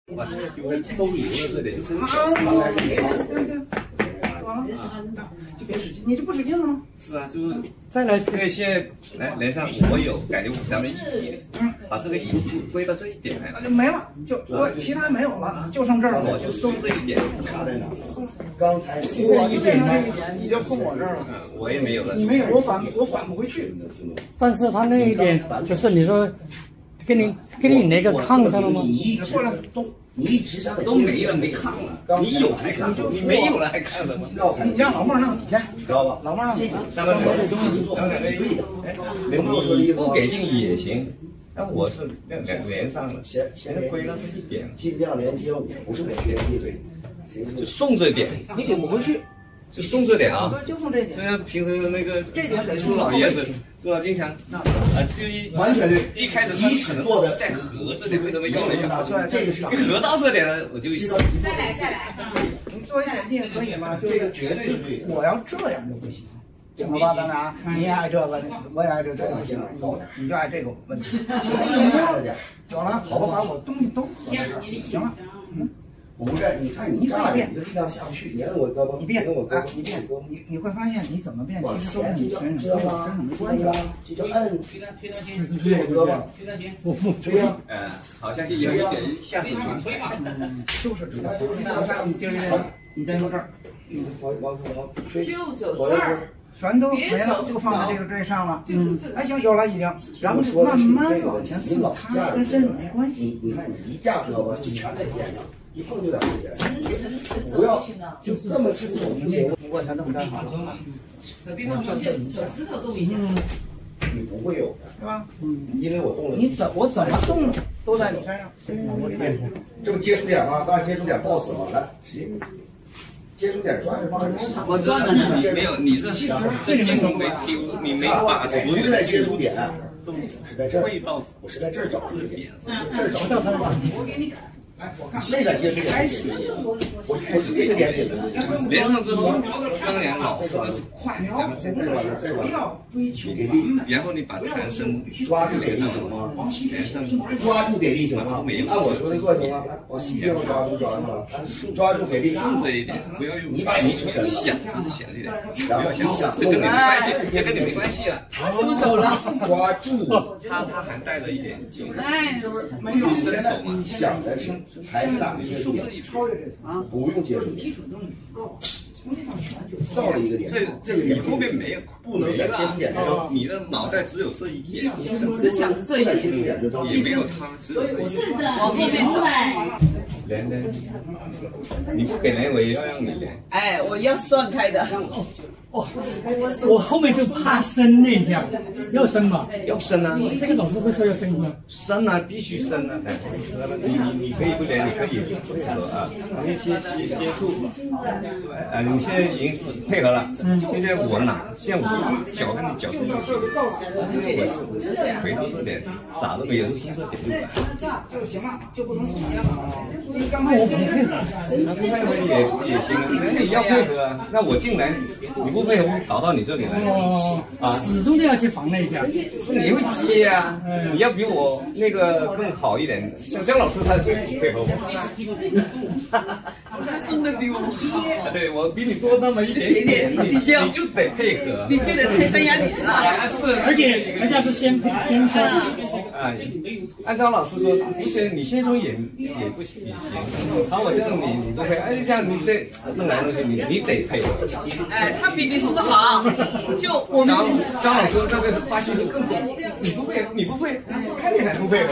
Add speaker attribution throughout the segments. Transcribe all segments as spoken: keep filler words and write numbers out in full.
Speaker 1: 我就会周游的这里就是
Speaker 2: 啊，对对。 啊，就别使劲，你这不使劲了吗？
Speaker 1: 是啊，就是
Speaker 3: 再来
Speaker 1: 因为现在来连上我有感觉咱们一体，嗯，把这个一体归到这一点来了，
Speaker 2: 就没了，就我其他没有了，就剩这儿了。
Speaker 1: 我就送这一点，
Speaker 4: 差在哪？刚才
Speaker 2: 这一变成这一点，你就送我这儿了。
Speaker 1: 嗯，我也没有了。
Speaker 2: 你没有，我返我返不回去。
Speaker 3: 但是他那一点就是你说，跟你跟你那个抗上了吗？
Speaker 4: 你一直都你一直上
Speaker 1: 都没了，没抗了。你有才抗，你没有了还抗什么？
Speaker 2: 你让老孟弄你去，
Speaker 4: 知道吧？
Speaker 2: 老孟让你。
Speaker 4: 刚才这东西做的是对的，明白我说的意思吗？
Speaker 1: 不给劲也行，但我是两两连上了，
Speaker 4: 先先
Speaker 1: 归到是一点，
Speaker 4: 尽量连接我，不是我学地位，
Speaker 1: 就送这点，
Speaker 2: 你顶不回去。
Speaker 1: 就送这点啊，
Speaker 2: 就送这点。
Speaker 1: 就像平时那个
Speaker 2: 这点给
Speaker 1: 朱老爷子、朱老金强啊，就一
Speaker 4: 完全对。
Speaker 1: 一开始他可能
Speaker 4: 做的
Speaker 1: 在合这点，为什么用了用？
Speaker 4: 这个是
Speaker 1: 一合到这点了，我就
Speaker 5: 再来再来。
Speaker 2: 你做一点定可以吗？
Speaker 4: 这个绝对是对的。
Speaker 2: 我要这样就不行。行了吧，咱俩，你也爱这个，我也爱这个，行，你就爱这个问题。行，你这有了，好不好？我东西都行了。嗯。
Speaker 4: 不是，你看你炸着你就力量下不去，你按我胳膊，
Speaker 2: 你变，
Speaker 4: 我
Speaker 2: 哎，你变，你你会发现你怎么变，其实都跟你身上身上没关系啊。
Speaker 4: 这叫摁，
Speaker 2: 推他推他
Speaker 4: 肩，推我胳膊，
Speaker 2: 推他肩，
Speaker 3: 我不
Speaker 4: 推呀。
Speaker 1: 嗯，好像就有一点下手
Speaker 2: 推吧，就是推他，往下你就是这样，你再到这儿，
Speaker 4: 往往往推，
Speaker 5: 就走这儿。
Speaker 2: 全都没了，就放在这个这上了。嗯，哎行，有了已经，然后就慢慢往前送，它跟身上没关系。
Speaker 4: 你你看你一架胳膊就全在肩上，一碰就在肩上。不要就这么直走不行。
Speaker 2: 不过他这么站好了，
Speaker 5: 手臂放上去，手指头动一下。
Speaker 4: 你不会有的，
Speaker 2: 是吧？
Speaker 4: 嗯，因为我动了。
Speaker 2: 你怎我怎么动都在你身上。
Speaker 4: 这不接触点吗？当然接触点爆死了，来，接触点转着放着。
Speaker 5: 怎么转的呢？
Speaker 1: 你没有，你这这筋没丢，你没把所有
Speaker 4: 是在接触点，
Speaker 1: 都
Speaker 4: 是在这儿。
Speaker 1: 我
Speaker 4: 是在这儿找这个点，这儿找到它。
Speaker 2: 我给你改。哎，我看
Speaker 4: 那个接触点开始，我不是这个点解决的。
Speaker 1: 连上之后，当然老师的是快，咱们真的
Speaker 2: 不要追求
Speaker 4: 给力，
Speaker 1: 然后你把全身
Speaker 4: 抓住给力行吗？
Speaker 1: 连上，
Speaker 4: 抓住给力行吗？按我说的做行吗？来，往细边抓住抓住了，抓住给力，
Speaker 1: 顺这一点，不要用
Speaker 4: 你把你想
Speaker 1: 想就是想一点，
Speaker 4: 然后你想
Speaker 1: 这跟你没关系，这跟你没关系了。
Speaker 5: 他怎么走了？
Speaker 4: 抓住，
Speaker 1: 他他还带了一点劲，
Speaker 5: 哎，
Speaker 4: 没有伸手嘛？你想的是还是哪个接触点？
Speaker 2: 啊，
Speaker 4: 不用接触
Speaker 2: 基础动力不够，从那上全就
Speaker 4: 到了一个点，
Speaker 1: 这
Speaker 4: 这个点
Speaker 1: 后面没有，
Speaker 4: 不能在接触点上，
Speaker 1: 你的脑袋只有这一点，
Speaker 5: 只想着这一点，
Speaker 4: 在接触点就
Speaker 1: 也没有他，只有这一点。
Speaker 5: 往后面走。
Speaker 1: 连连，你不给连我也要让你连。
Speaker 5: 哎，我腰是断开的。
Speaker 3: 哦，我后面就怕伸那一下，要伸嘛？
Speaker 1: 要伸啊！
Speaker 3: 这个老师是说要伸吗？
Speaker 1: 伸啊，必须伸啊！你你你可以不连，你可以配合啊，你接接接触，啊，你现在已经配合了。现在我哪，现在我脚跟你脚跟就行，我是回到这点，啥都没有，就从这点就来。
Speaker 2: 就行了，就不能松肩了。
Speaker 3: 那我不配合，
Speaker 1: 那不配合也也行啊，那你要配合啊。那我进来，你不配合，我搞到你这里来。
Speaker 3: 哦，始终都要去防那一下。
Speaker 1: 你会接啊，你要比我那个更好一点。像姜老师他就配合我，
Speaker 5: 他送的比我好。
Speaker 1: 对我比你多那么一点点，你你就得配合。
Speaker 5: 你就得泰山压顶了。
Speaker 1: 是，
Speaker 3: 而且人家是先先说。
Speaker 1: 啊，按照老师说，不行，你先说也也不行，也行。好，我这样你你不配，哎，这样你得这来东西你你得配合。
Speaker 5: 哎，他比你说的好，就我们
Speaker 1: 张张老师那个是发信息更多，你不配，你不配，看你还不配合。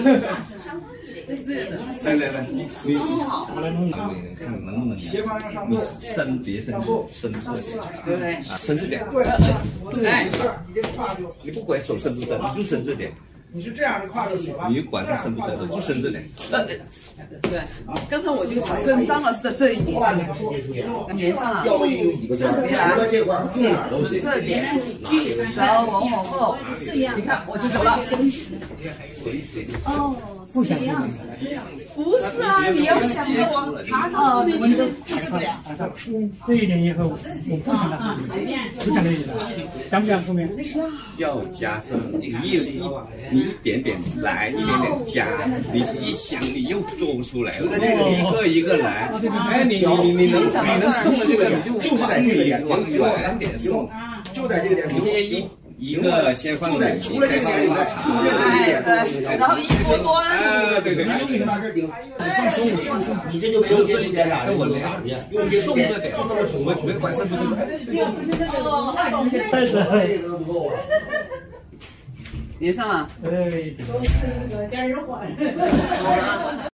Speaker 1: 来来来，你你看能不能？你伸别伸伸这点，
Speaker 5: 对不对？
Speaker 1: 啊，伸这点。
Speaker 5: 哎，
Speaker 2: 你这胯就
Speaker 1: 你不管手伸不伸，你就伸这点。
Speaker 2: 你是这样的胯就行了。
Speaker 1: 你管它伸不伸，就伸这点。
Speaker 5: 对，刚才我就只伸张老师的这一点，
Speaker 4: 胯就不是接触点，
Speaker 5: 连上了。
Speaker 4: 要不有尾巴尖，除了这块儿，哪儿都行。
Speaker 5: 这点，走，往往后，你看我就走了。
Speaker 1: 谁谁
Speaker 5: 哦。
Speaker 3: 不想这样。
Speaker 5: 不是啊，你要想着我拿到后面去控制不了。
Speaker 3: 这一点以后我不想让不想那个，想不想后面？
Speaker 1: 要加深，你一一你一点点来，一点点加，你一想你又做不出来了，一个一个来，哎，你你你你能你能送的这个你就往远往远点送，
Speaker 4: 就在这个点，
Speaker 1: 你先一一个先放米，再放花茶，
Speaker 5: 哎对，然后一锅端。
Speaker 1: 啊对对，
Speaker 4: 你把这顶，放松放松，你这就没有接触点了，
Speaker 1: 我俩
Speaker 4: 用这
Speaker 1: 送着点，
Speaker 4: 就这么捅
Speaker 1: 没没管是不是？
Speaker 3: 但是
Speaker 4: 这个都不够啊。
Speaker 5: 连上了。
Speaker 3: 对。